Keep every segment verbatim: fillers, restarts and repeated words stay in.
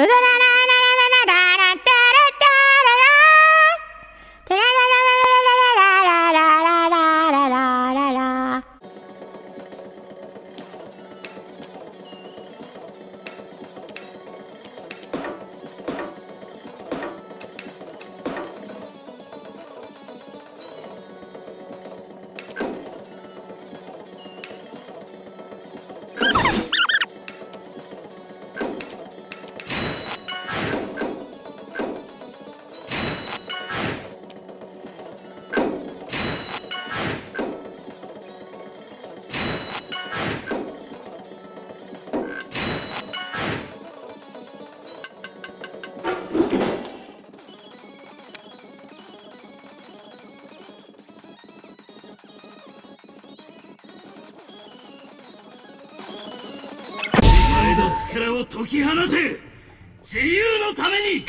力を解き放て、自由のために。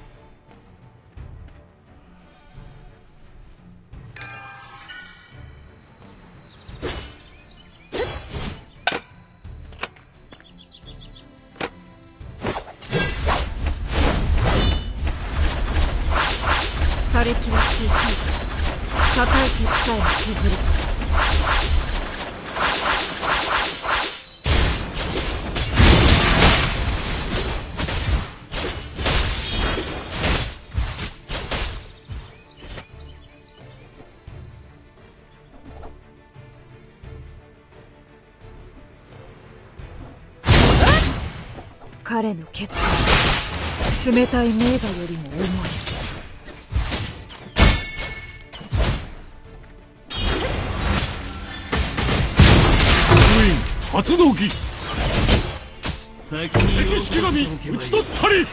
瓦礫は小さい。硬い鉄さえも削る。彼の決断、冷たい名画よりも重い。 封印発動機。先に式神討ち取ったり。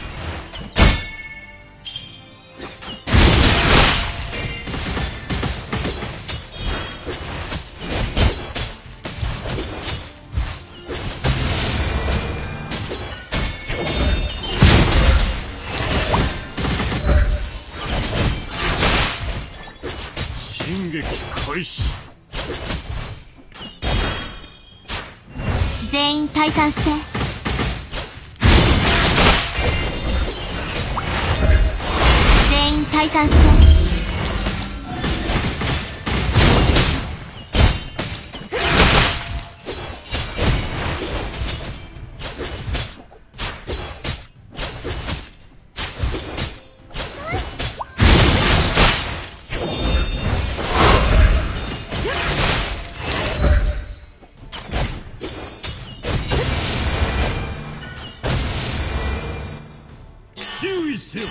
進撃開始。 全員退散して。全員退散して。 注意せよ。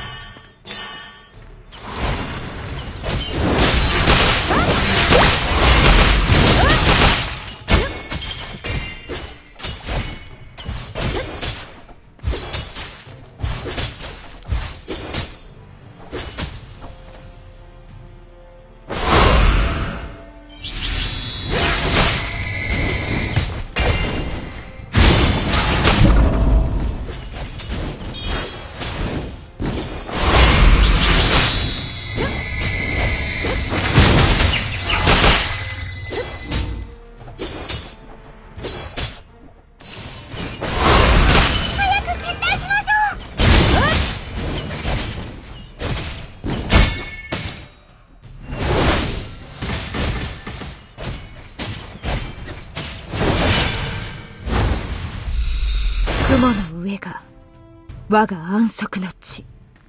雲の上が我が安息の地。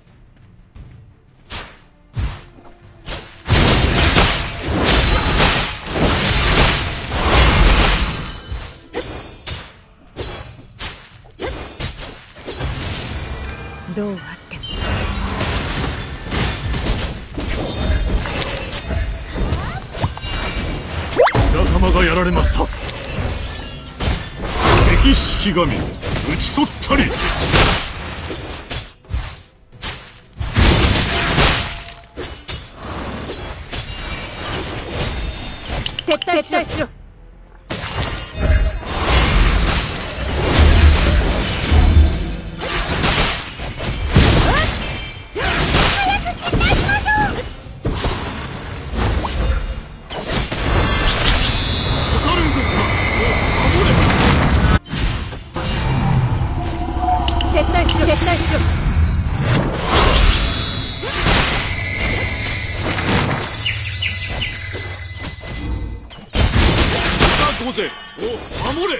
どうあっても仲間がやられました。敵式神討ち取ったり。 撤退しろ。撤退しろ。撤退しろ。撤退しろ。 御前を守れ。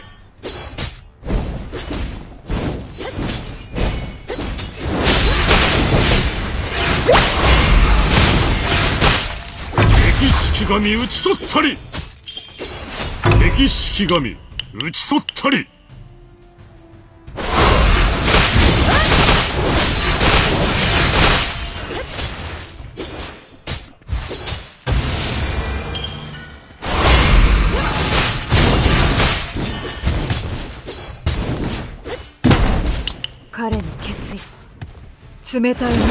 敵式神討ち取ったり。敵式神討ち取ったり。 彼の決意、冷たい目が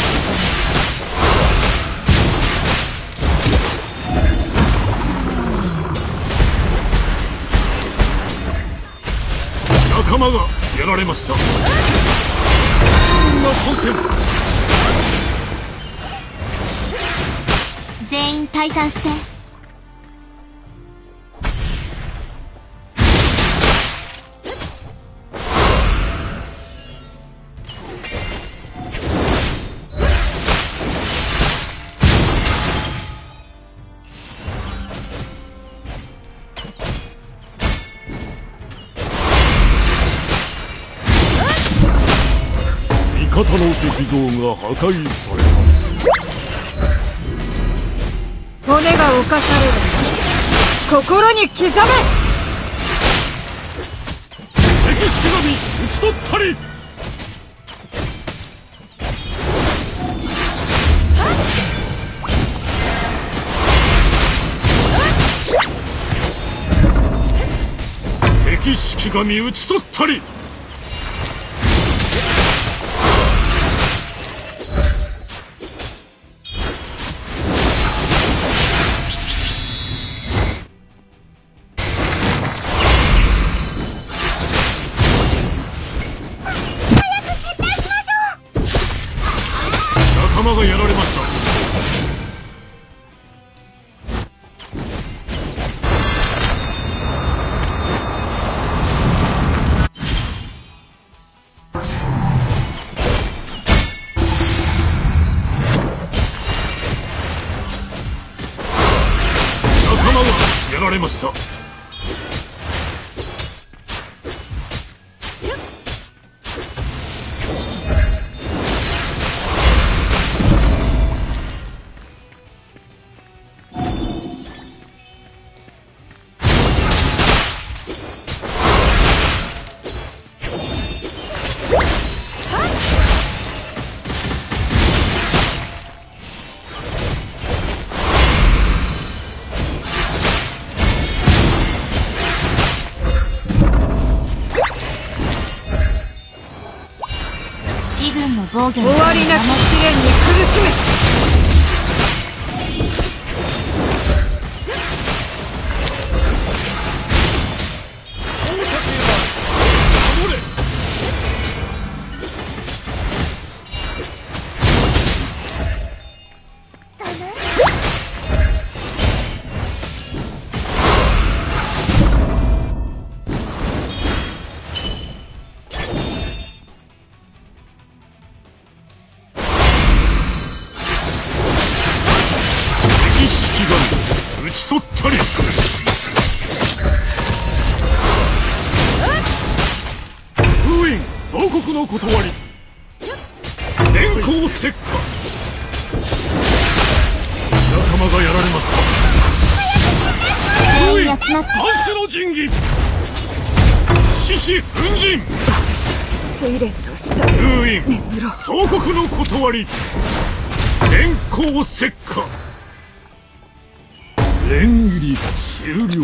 仲間がやられました。こんな参戦。 全員退散して。 味方の敵像が破壊された。 骨が侵される。心に刻め。 敵式神討ち取ったり。敵式神討ち取ったり。仲間がやられました。仲間がやられました。 自軍の防御終わりなき試練に苦しめ。 守れ。敵式神討ち取ったり。封印総国の断り。電光石火。仲間がやられました。 全封印員集まって。 三種の神器。獅子奮陣。 睡蓮の下で封印眠ろう。 総国の断り。電光石火。連入り終了。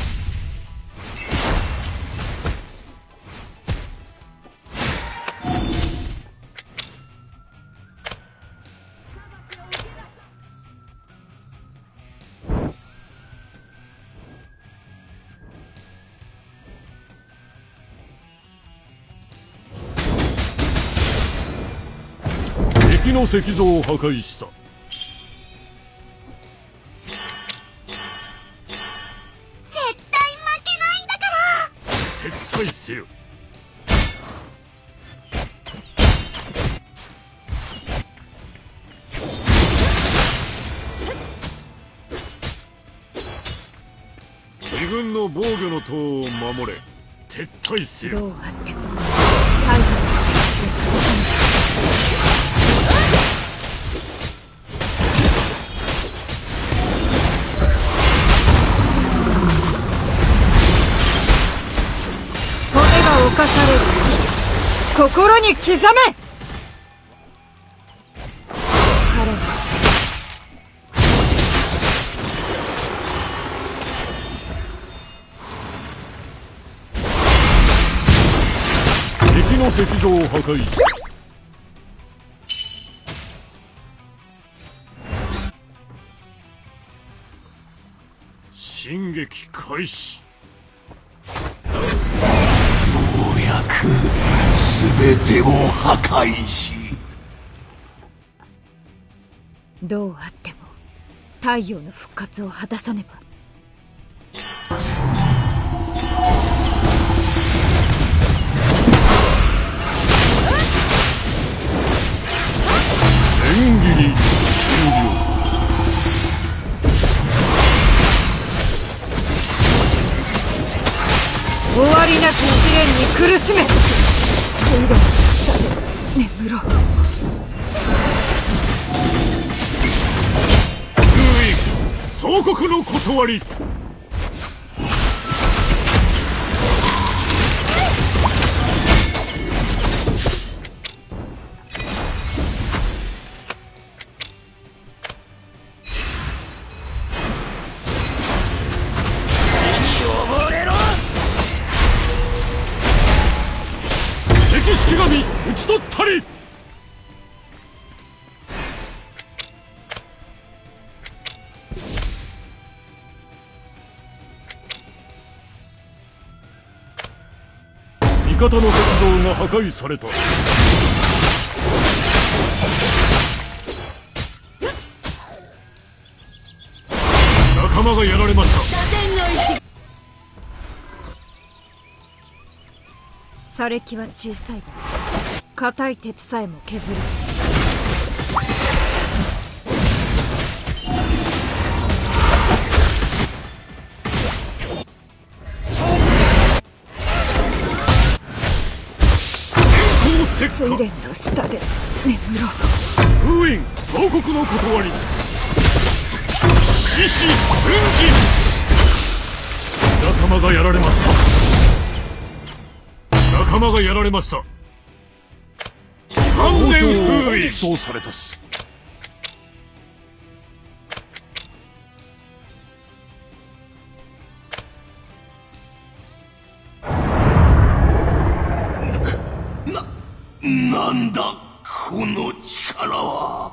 敵の石像を破壊した。撤退せよ。 軍の防御の塔を守れ。撤退せよ。 どうあっても太陽の骨が侵される。心に刻め。彼の敵の石像を破壊し、進撃開始。 ようやく全てを破壊し、 どうあっても太陽の復活を果たさねば。 千切り終了。 終わりなき試練に苦しめ。トイレの下で眠ろう。 封印、総国の断り。式神討ち取ったり。味方の鉄道が破壊された。仲間がやられました。 砂礫は小さいが硬い鉄さえも削る。水蓮の下で眠ろう。 封印、総国の断り。獅子奮陣。仲間がやられました。仲間がやられました。完全封印。そうされたし。 な、なんだこの力は。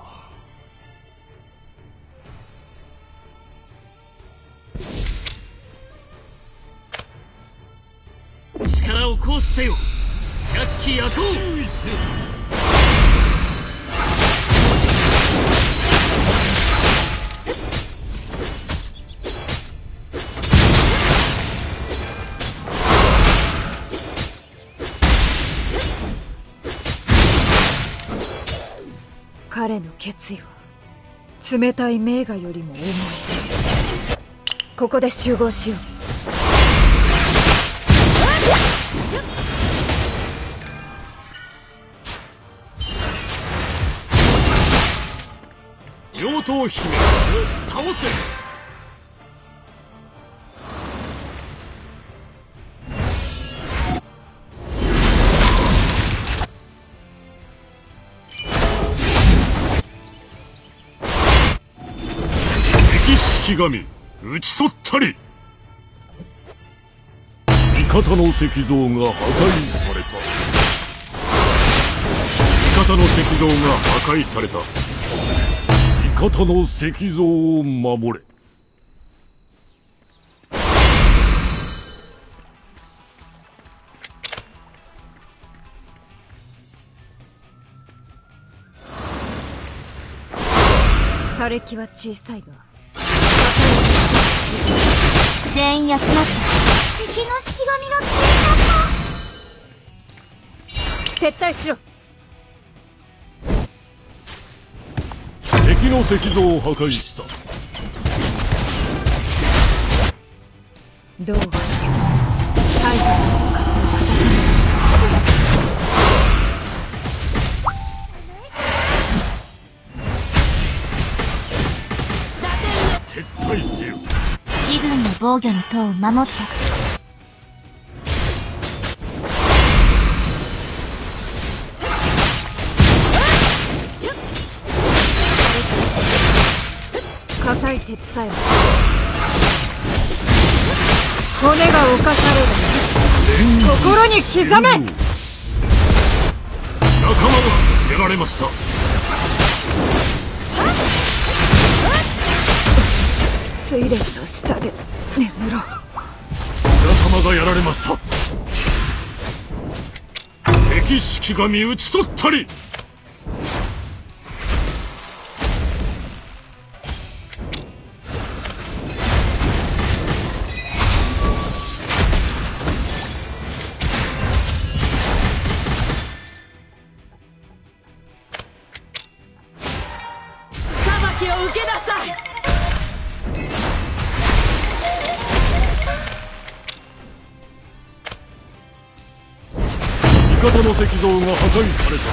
力を行使せよ。百鬼夜行。注意せよ。 彼の決意は冷たい名画よりも重い。ここで集合しよう。 妖刀姫を倒せ。式神討ち取ったり。味方の石像が破壊された。味方の石像が破壊された。味方の石像を守れ。 砂礫は小さいが全員集まった。敵の式神が消えちゃった。 撤退しろ。 敵の石像を破壊した。 どうあっても太陽の風を果た撤退せよ。 自軍の防御の塔を守った。 硬い鉄さえも骨が侵される。心に刻め。 仲間がやられました。 水蓮の下で眠ろう。 仲間がやられました。敵式神討ち取ったり。 裁きを受けなさい。 味方の石像が破壊された。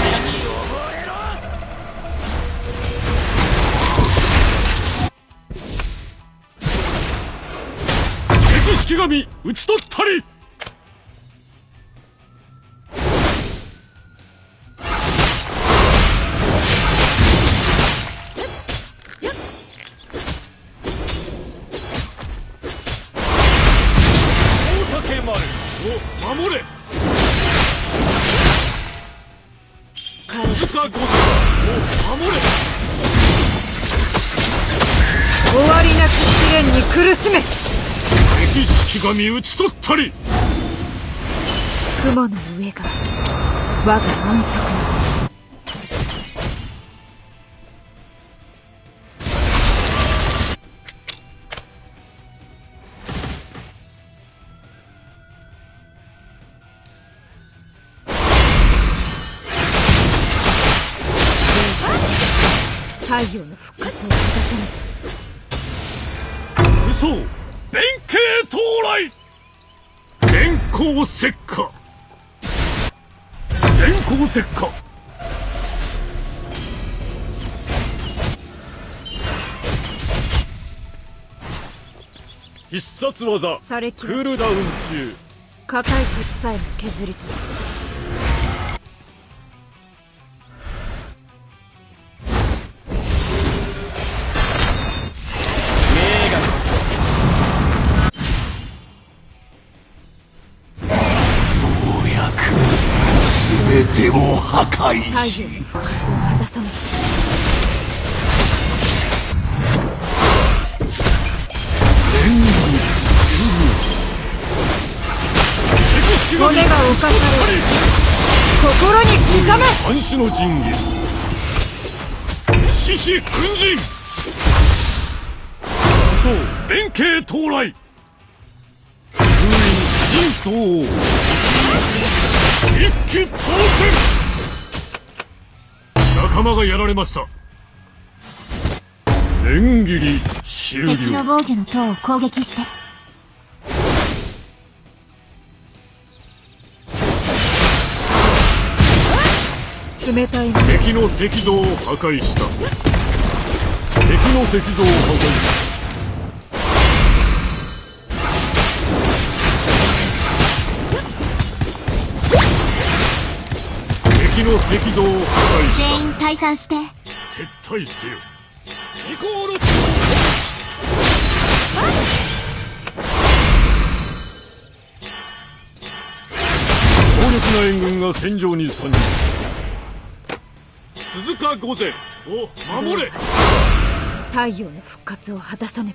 敵式神討ち取ったり。大竹丸を守れ。鈴鹿御前を守れ。 終わりなき試練に苦しめ。 敵式神討ち取ったり。 雲の上が我が安息の地。太陽の復活を果たせない。 嘘弁慶到来。電光石火。電光石火。必殺技されきクールダウン中。 硬い鉄さえも削り取る。 全てを破壊し、 太陽の復活を果たさない。骨が侵される。心に刻め。 暗視の陣営獅子奮陣。そう弁慶到来。封印真相一騎当選。仲間がやられました。連切り終了。 敵の防御の塔を攻撃して。 冷たい敵の石像を破壊した。敵の石像を破壊した。敵の石像を破壊した。 全員退散して。 撤退せよ。ニコール強力な援軍が戦場に参入。鈴鹿御前を守れ。 太陽の復活を果たさねば。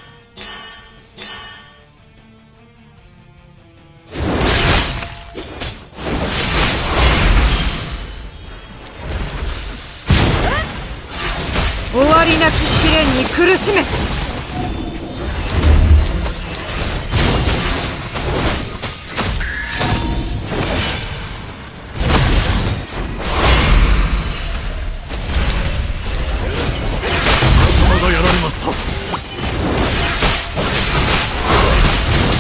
終わりなき試練に苦しめ。 仲間がやられました。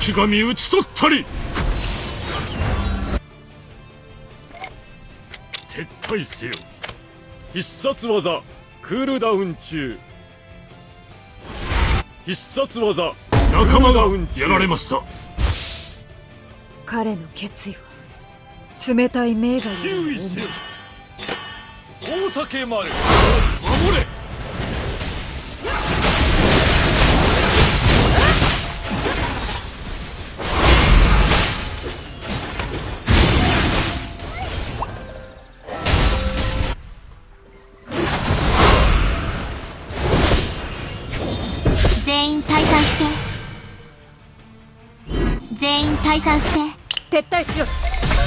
式神討ち取ったり。撤退せよ。必殺技クールダウン中。必殺技仲間がやられました。 彼の決意は冷たい名画よりも注意せよ。大竹丸守れ。 全員退散して。全員退散して。 撤退しろ。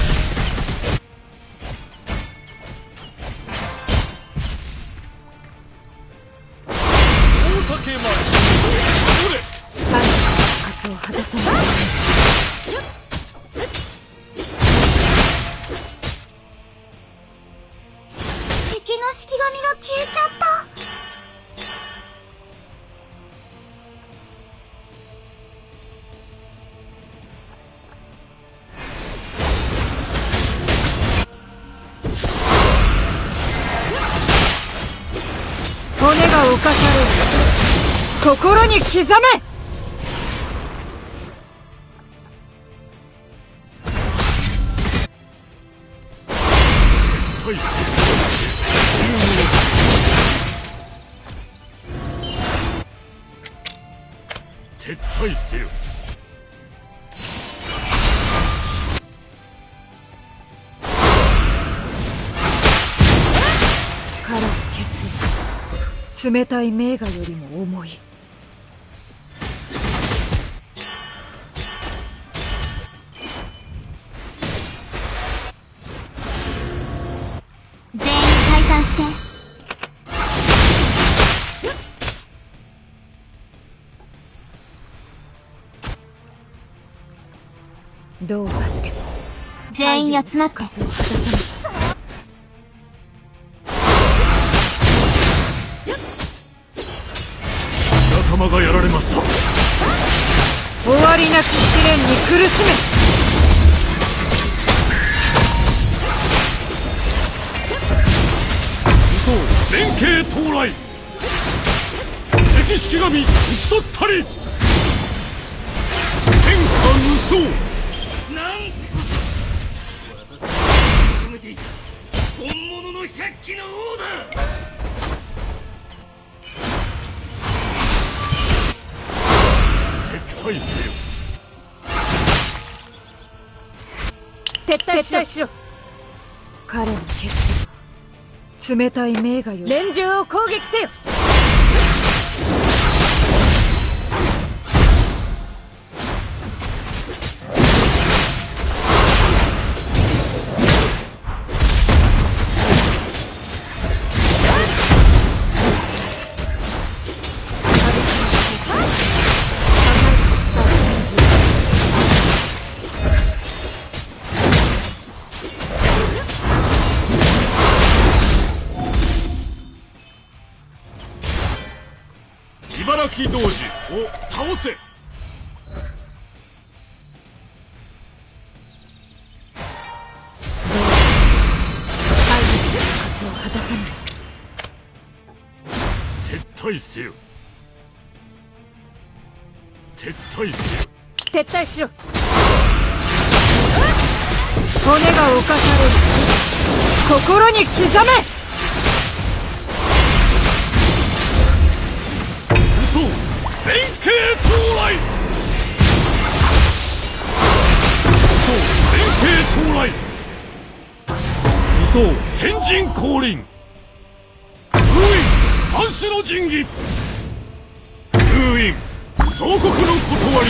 大竹丸守れ。 彼の復活を果たさない。 敵の式神が消えちゃった。 骨が侵される。心に刻め。 撤退せよ。撤退せよ。 彼の決意冷たい名画よりも重い。 全員退散して。 どうあっても全員集まって。 復活を果たさない。 仲間がやられました。 終わりなき試練に苦しめ。 連携到来。敵式神討ち取ったり。天下無双。なんてことだ。私が求めていた本物の百鬼の王だ。撤退せよ。 撤退しろ。彼の決意は冷たい名画より。連中を攻撃せよ。 茨城童子を倒せ。撤退せよ。撤退せよ。 撤退しろ。骨が侵される。心に刻め。 連携到来。連携到来。武装先陣降臨。封印三種の神器。封印総国の断り。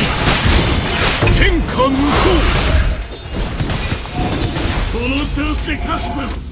天下無双。この調子で勝つぞ。